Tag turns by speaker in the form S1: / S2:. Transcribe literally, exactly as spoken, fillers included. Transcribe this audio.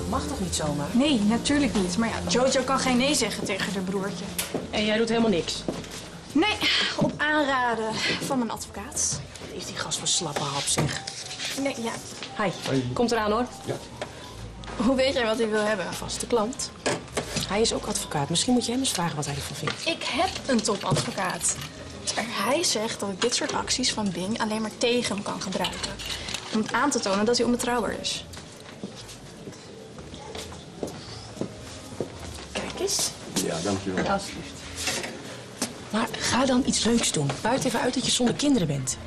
S1: mag toch niet zomaar?
S2: Nee, natuurlijk niet. Maar ja, Jojo kan geen nee zeggen tegen haar broertje.
S1: En jij doet helemaal niks?
S2: Nee, op aanraden van mijn advocaat.
S1: Wat is die gast voor slappe hap, zeg?
S2: Nee, ja.
S1: Hi, Hi. Komt eraan, hoor.
S3: Ja.
S2: Hoe weet jij wat hij wil hebben?
S1: Vaste klant. Hij is ook advocaat. Misschien moet je hem eens vragen wat hij ervan vindt.
S2: Ik heb een topadvocaat. Maar hij zegt dat ik dit soort acties van Bing alleen maar tegen hem kan gebruiken. Om het aan te tonen dat hij onbetrouwbaar is.
S1: Kijk eens.
S3: Ja, dankjewel.
S1: Alsjeblieft. Maar ga dan iets leuks doen. Buit even uit dat je zonder kinderen bent.